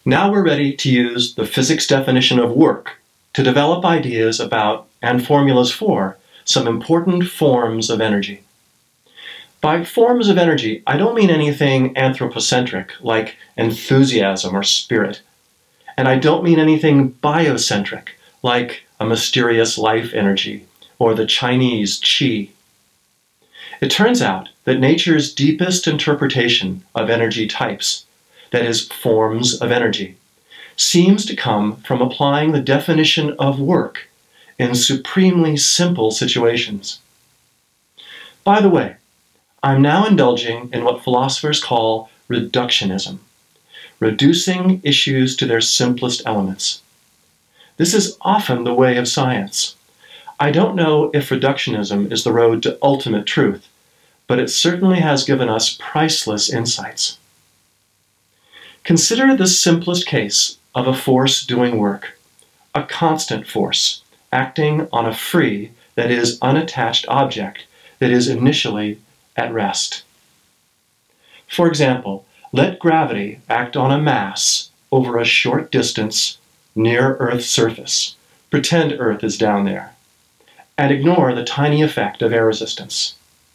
Now we're ready to use the physics definition of work to develop ideas about, and formulas for, some important forms of energy. By forms of energy, I don't mean anything anthropocentric, like enthusiasm or spirit. And I don't mean anything biocentric, like a mysterious life energy, or the Chinese qi. It turns out that nature's deepest interpretation of energy types, that is, forms of energy, seems to come from applying the definition of work in supremely simple situations. By the way, I'm now indulging in what philosophers call reductionism, reducing issues to their simplest elements. This is often the way of science. I don't know if reductionism is the road to ultimate truth, but it certainly has given us priceless insights. Consider the simplest case of a force doing work, a constant force, acting on a free, that is, unattached object that is initially at rest. For example, let gravity act on a mass over a short distance near Earth's surface. Pretend Earth is down there, and ignore the tiny effect of air resistance.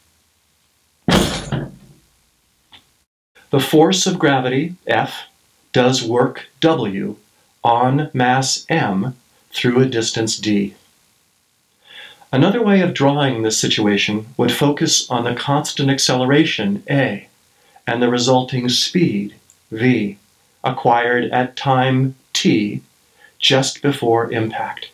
The force of gravity, F, does work W on mass M through a distance d. Another way of drawing this situation would focus on the constant acceleration, A, and the resulting speed, V, acquired at time t just before impact.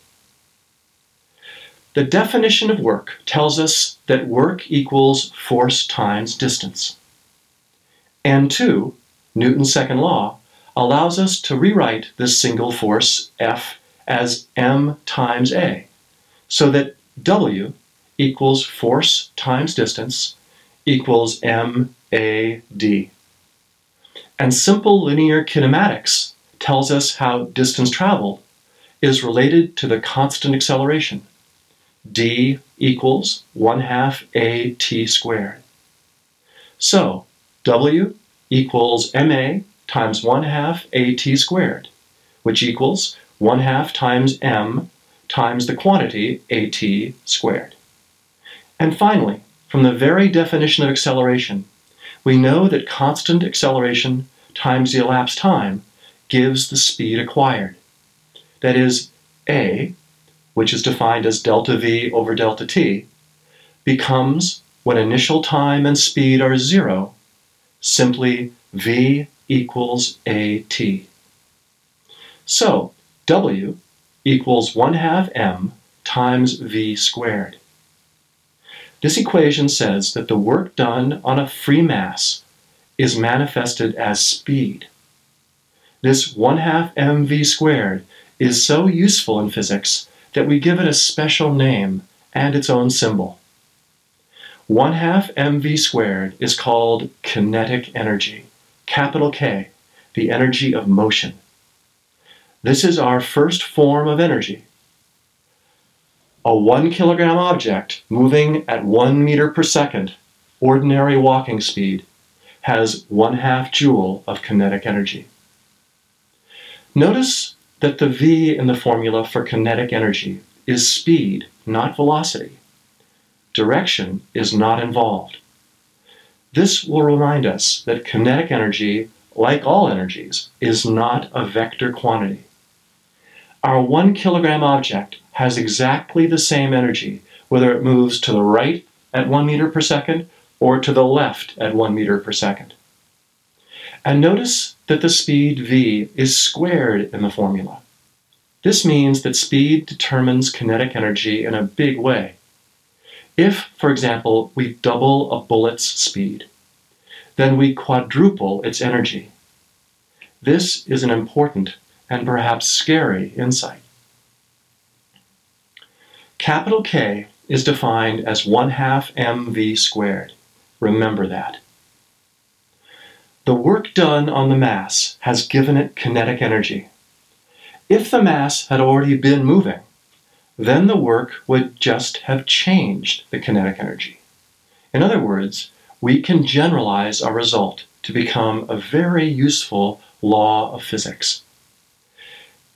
The definition of work tells us that work equals force times distance. N2, Newton's second law, allows us to rewrite this single force, F, as m times A, so that W equals force times distance equals MAD. And simple linear kinematics tells us how distance traveled is related to the constant acceleration. D equals 1/2 AT squared. So, W equals MA times 1/2 AT squared, which equals 1/2 times M times the quantity AT squared. And finally, from the very definition of acceleration, we know that constant acceleration times the elapsed time gives the speed acquired. That is, A, which is defined as delta V over delta T, becomes, when initial time and speed are 0, simply V equals AT. So, W equals 1/2 M times V squared. This equation says that the work done on a free mass is manifested as speed. This 1/2 mv squared is so useful in physics that we give it a special name and its own symbol. 1/2 mv squared is called kinetic energy, capital K, the energy of motion. This is our first form of energy. A 1 kilogram object moving at 1 meter per second, ordinary walking speed, has 1/2 joule of kinetic energy. Notice that the V in the formula for kinetic energy is speed, not velocity. Direction is not involved. This will remind us that kinetic energy, like all energies, is not a vector quantity. Our 1 kilogram object has exactly the same energy whether it moves to the right at 1 meter per second or to the left at 1 meter per second. And notice that the speed V is squared in the formula. This means that speed determines kinetic energy in a big way. If, for example, we double a bullet's speed, then we quadruple its energy. This is an important and perhaps scary insight. Capital K is defined as 1/2 mv squared. Remember that. The work done on the mass has given it kinetic energy. If the mass had already been moving, then the work would just have changed the kinetic energy. In other words, we can generalize our result to become a very useful law of physics.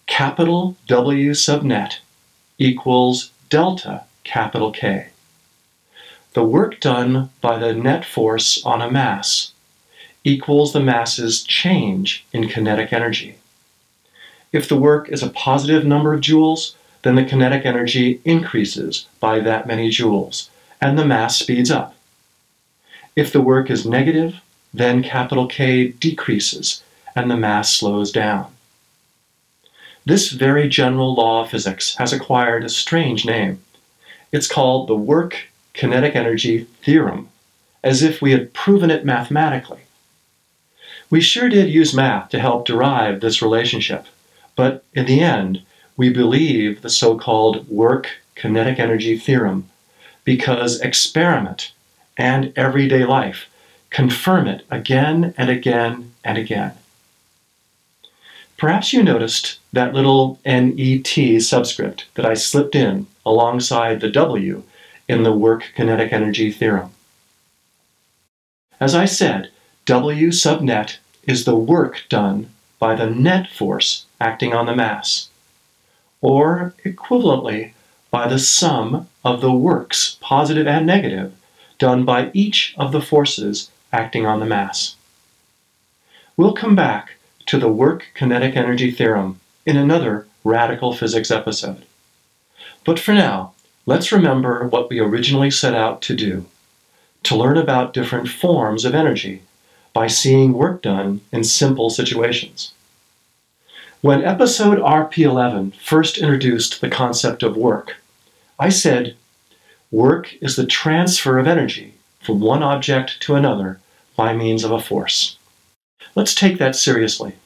capital W sub net equals delta capital K. The work done by the net force on a mass equals the mass's change in kinetic energy. If the work is a positive number of joules, then the kinetic energy increases by that many joules, and the mass speeds up. If the work is negative, then capital K decreases, and the mass slows down. This very general law of physics has acquired a strange name. It's called the work-kinetic energy theorem, as if we had proven it mathematically. We sure did use math to help derive this relationship, but in the end, we believe the so-called work-kinetic energy theorem because experiment and everyday life confirm it again and again and again. Perhaps you noticed that little NET subscript that I slipped in alongside the W in the work-kinetic energy theorem. As I said, W sub net is the work done by the net force acting on the mass, or equivalently by the sum of the works, positive and negative, done by each of the forces acting on the mass. We'll come back to the work-kinetic energy theorem in another radical physics episode. But for now, let's remember what we originally set out to do, to learn about different forms of energy by seeing work done in simple situations. When episode RP11 first introduced the concept of work, I said, work is the transfer of energy from one object to another by means of a force. Let's take that seriously.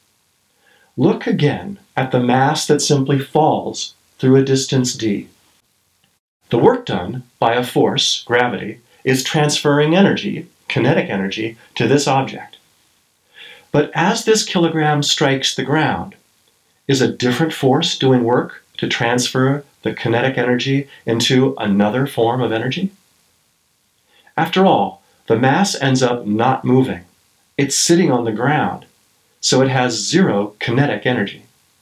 Look again at the mass that simply falls through a distance d. The work done by a force, gravity, is transferring energy, kinetic energy, to this object. But as this kilogram strikes the ground, is a different force doing work to transfer the kinetic energy into another form of energy? After all, the mass ends up not moving. It's sitting on the ground, so it has zero kinetic energy.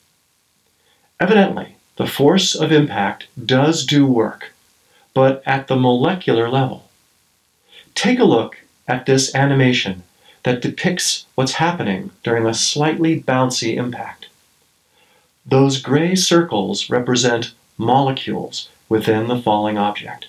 Evidently, the force of impact does do work, but at the molecular level. Take a look at this animation that depicts what's happening during a slightly bouncy impact. Those gray circles represent molecules within the falling object.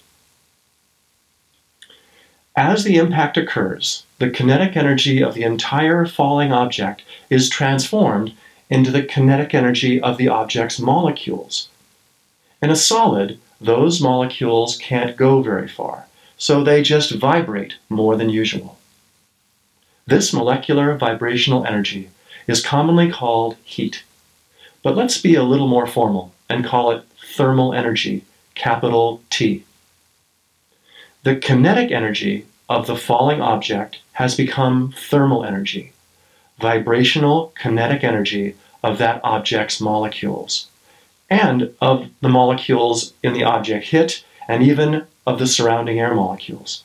As the impact occurs, the kinetic energy of the entire falling object is transformed into the kinetic energy of the object's molecules. In a solid, those molecules can't go very far, so they just vibrate more than usual. This molecular vibrational energy is commonly called heat. But let's be a little more formal and call it thermal energy, capital T. The kinetic energy of the falling object has become thermal energy, vibrational kinetic energy of that object's molecules, and of the molecules in the object hit, and even of the surrounding air molecules.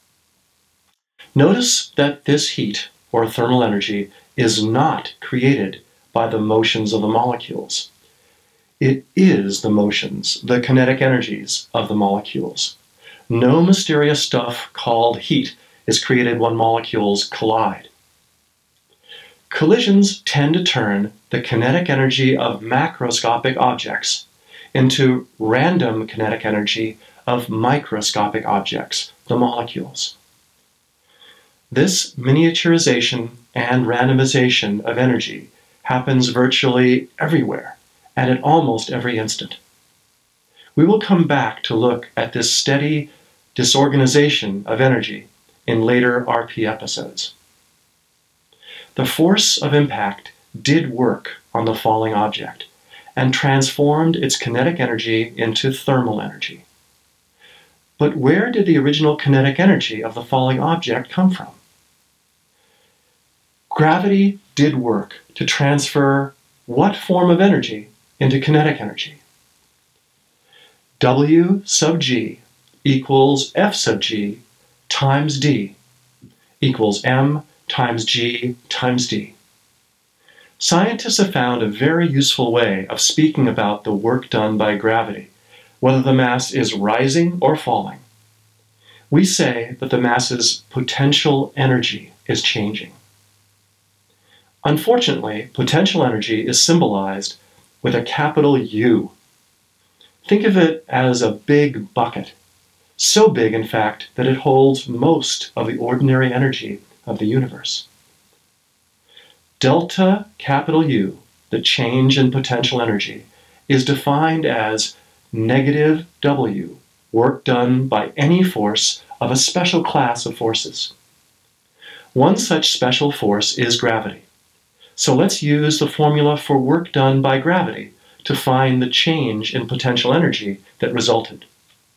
Notice that this heat, or thermal energy, is not created by the motions of the molecules. It is the motions, the kinetic energies of the molecules. No mysterious stuff called heat is created when molecules collide. Collisions tend to turn the kinetic energy of macroscopic objects into random kinetic energy of microscopic objects, the molecules. This miniaturization and randomization of energy happens virtually everywhere and at almost every instant. We will come back to look at this steady disorganization of energy in later RP episodes. The force of impact did work on the falling object and transformed its kinetic energy into thermal energy. But where did the original kinetic energy of the falling object come from? Gravity did work to transfer what form of energy into kinetic energy? W sub g equals F sub g times d equals m times g times d. Scientists have found a very useful way of speaking about the work done by gravity, whether the mass is rising or falling. We say that the mass's potential energy is changing. Unfortunately, potential energy is symbolized with a capital U. Think of it as a big bucket, so big, in fact, that it holds most of the ordinary energy of the universe. Delta capital U, the change in potential energy, is defined as negative W, work done by any force of a special class of forces. One such special force is gravity. So let's use the formula for work done by gravity to find the change in potential energy that resulted.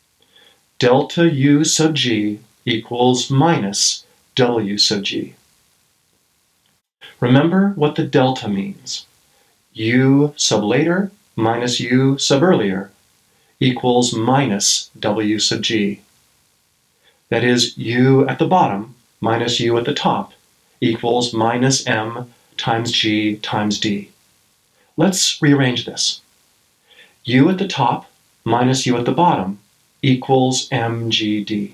Delta U sub G equals minus W sub G. Remember what the delta means. U sub later minus U sub earlier equals minus W sub G. That is, U at the bottom minus U at the top equals minus M times G times D. Let's rearrange this. U at the top minus U at the bottom equals mgd.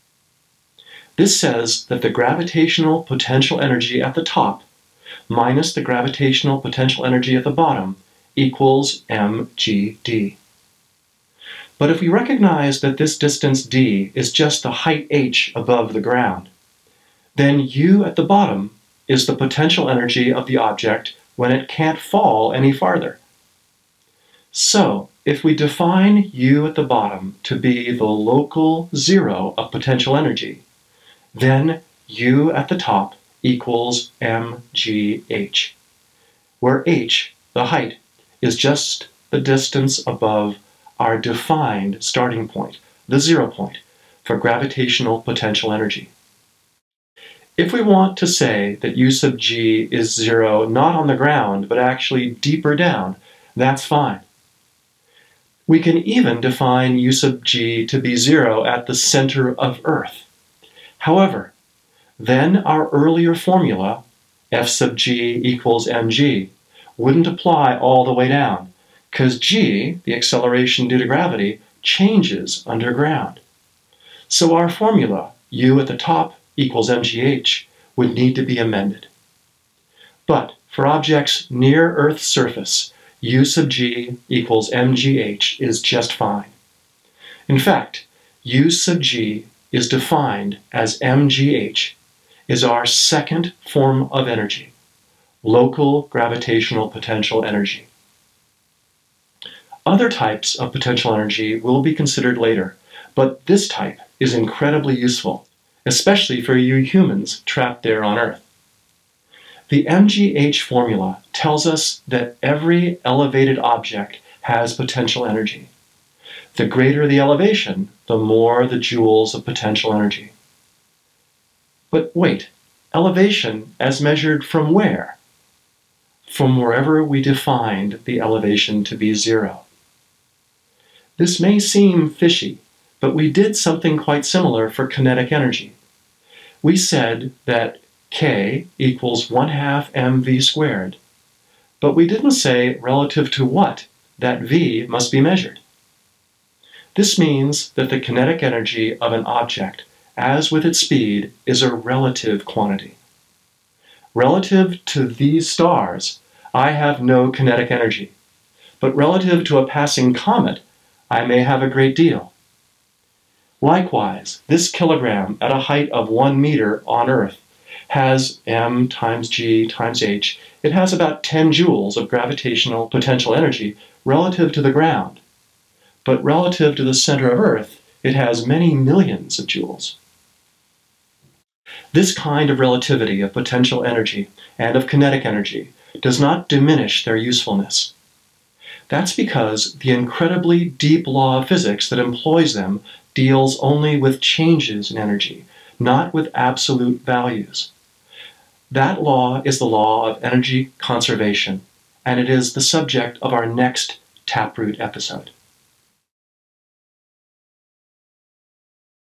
This says that the gravitational potential energy at the top minus the gravitational potential energy at the bottom equals mgd. But if we recognize that this distance d is just the height h above the ground, then u at the bottom is the potential energy of the object when it can't fall any farther. So, if we define u at the bottom to be the local zero of potential energy, then u at the top equals mgh, where h, the height, is just the distance above our defined starting point, the 0 point, for gravitational potential energy. If we want to say that u sub g is 0 not on the ground, but actually deeper down, that's fine. We can even define u sub g to be 0 at the center of Earth. However, then our earlier formula, F sub g equals mg, wouldn't apply all the way down, because g, the acceleration due to gravity, changes underground. So our formula, u at the top equals mgh, would need to be amended. But for objects near Earth's surface, u sub g equals mgh is just fine. In fact, u sub g is defined as mgh is our second form of energy, local gravitational potential energy. Other types of potential energy will be considered later, but this type is incredibly useful, especially for you humans trapped there on Earth. The mgh formula tells us that every elevated object has potential energy. The greater the elevation, the more the joules of potential energy. But wait, elevation as measured from where? From wherever we defined the elevation to be 0. This may seem fishy, but we did something quite similar for kinetic energy. We said that K equals 1/2 mv squared, but we didn't say relative to what that v must be measured. This means that the kinetic energy of an object, as with its speed, is a relative quantity. Relative to these stars, I have no kinetic energy, but relative to a passing comet, I may have a great deal. Likewise, this kilogram at a height of 1 meter on Earth has m times g times h. It has about 10 joules of gravitational potential energy relative to the ground. But relative to the center of Earth, it has many millions of joules. This kind of relativity of potential energy and of kinetic energy does not diminish their usefulness. That's because the incredibly deep law of physics that employs them deals only with changes in energy, not with absolute values. That law is the law of energy conservation, and it is the subject of our next taproot episode.